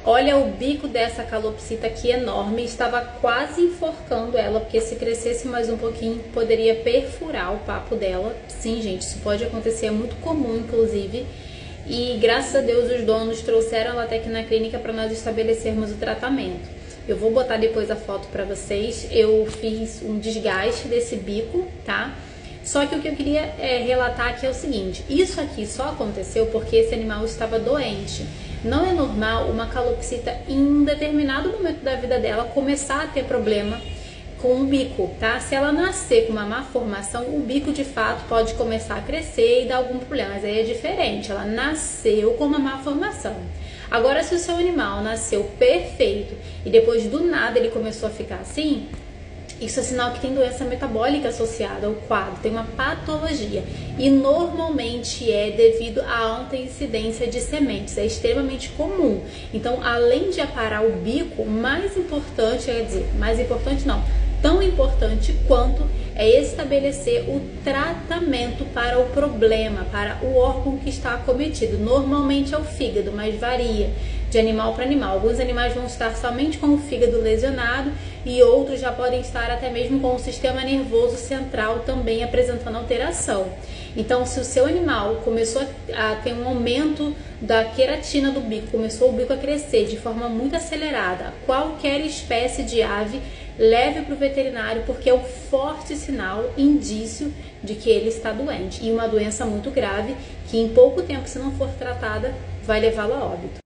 Olha o bico dessa calopsita aqui enorme, estava quase enforcando ela, porque se crescesse mais um pouquinho poderia perfurar o papo dela. Sim, gente, isso pode acontecer, é muito comum inclusive. E graças a Deus os donos trouxeram ela até aqui na clínica para nós estabelecermos o tratamento. Eu vou botar depois a foto para vocês. Eu fiz um desgaste desse bico, tá? Só que o que eu queria relatar aqui é o seguinte: isso aqui só aconteceu porque esse animal estava doente. Não é normal uma calopsita em um determinado momento da vida dela começar a ter problema com o bico, tá? Se ela nascer com uma má formação, o bico de fato pode começar a crescer e dar algum problema, mas aí é diferente, ela nasceu com uma má formação. Agora, se o seu animal nasceu perfeito e depois do nada ele começou a ficar assim, isso é sinal que tem doença metabólica associada ao quadro, tem uma patologia. E normalmente é devido à alta incidência de sementes, é extremamente comum. Então, além de aparar o bico, mais importante, quer dizer, mais importante não, tão importante quanto é estabelecer o tratamento para o problema, para o órgão que está acometido. Normalmente é o fígado, mas varia de animal para animal. Alguns animais vão estar somente com o fígado lesionado e outros já podem estar até mesmo com o sistema nervoso central também apresentando alteração. Então, se o seu animal começou a ter um aumento da queratina do bico, começou o bico a crescer de forma muito acelerada, qualquer espécie de ave, leve para o veterinário, porque é um forte sinal, indício de que ele está doente. E uma doença muito grave que em pouco tempo, se não for tratada, vai levá-lo a óbito.